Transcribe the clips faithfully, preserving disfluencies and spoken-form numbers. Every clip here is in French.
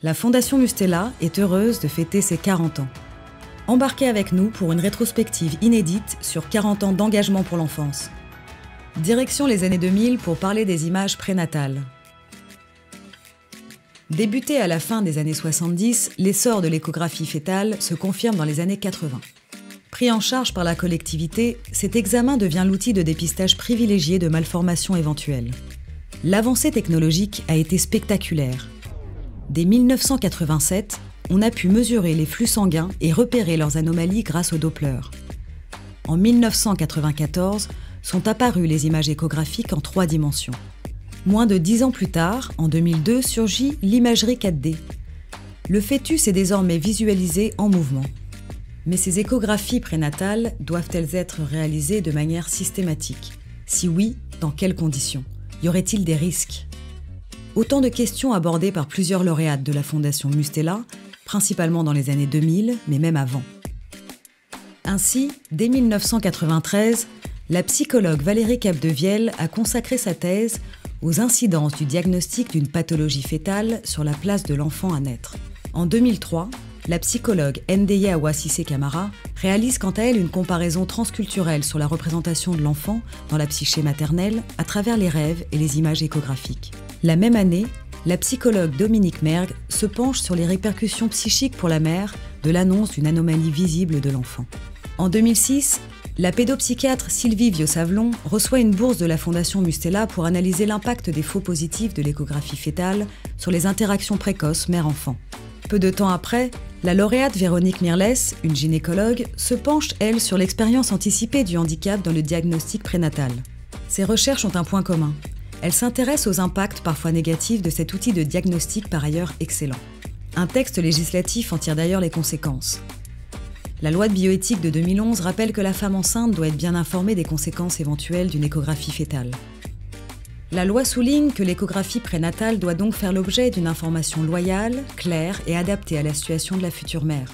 La Fondation Mustela est heureuse de fêter ses quarante ans. Embarquez avec nous pour une rétrospective inédite sur quarante ans d'engagement pour l'enfance. Direction les années deux mille pour parler des images prénatales. Débuté à la fin des années soixante-dix, l'essor de l'échographie fœtale se confirme dans les années quatre-vingts. Pris en charge par la collectivité, cet examen devient l'outil de dépistage privilégié de malformations éventuelles. L'avancée technologique a été spectaculaire. Dès mille neuf cent quatre-vingt-sept, on a pu mesurer les flux sanguins et repérer leurs anomalies grâce au Doppler. En mille neuf cent quatre-vingt-quatorze, sont apparues les images échographiques en trois dimensions. Moins de dix ans plus tard, en deux mille deux, surgit l'imagerie quatre D. Le fœtus est désormais visualisé en mouvement. Mais ces échographies prénatales doivent-elles être réalisées de manière systématique? Si oui, dans quelles conditions? Y aurait-il des risques? Autant de questions abordées par plusieurs lauréates de la Fondation Mustela, principalement dans les années deux mille, mais même avant. Ainsi, dès mille neuf cent quatre-vingt-treize, la psychologue Valérie Capdevielle a consacré sa thèse aux incidences du diagnostic d'une pathologie fœtale sur la place de l'enfant à naître. En deux mille trois, la psychologue Ndeye Awa Cissé Camara réalise quant à elle une comparaison transculturelle sur la représentation de l'enfant dans la psyché maternelle à travers les rêves et les images échographiques. La même année, la psychologue Dominique Mergue se penche sur les répercussions psychiques pour la mère de l'annonce d'une anomalie visible de l'enfant. En deux mille six, la pédopsychiatre Sylvie Viau-Savelon reçoit une bourse de la Fondation Mustela pour analyser l'impact des faux positifs de l'échographie fœtale sur les interactions précoces mère-enfant. Peu de temps après, la lauréate Véronique Mirles, une gynécologue, se penche, elle, sur l'expérience anticipée du handicap dans le diagnostic prénatal. Ces recherches ont un point commun. Elles s'intéressent aux impacts parfois négatifs de cet outil de diagnostic par ailleurs excellent. Un texte législatif en tire d'ailleurs les conséquences. La loi de bioéthique de deux mille onze rappelle que la femme enceinte doit être bien informée des conséquences éventuelles d'une échographie fœtale. La loi souligne que l'échographie prénatale doit donc faire l'objet d'une information loyale, claire et adaptée à la situation de la future mère.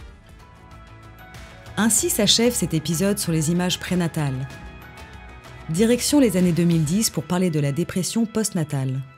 Ainsi s'achève cet épisode sur les images prénatales. Direction les années deux mille dix pour parler de la dépression postnatale.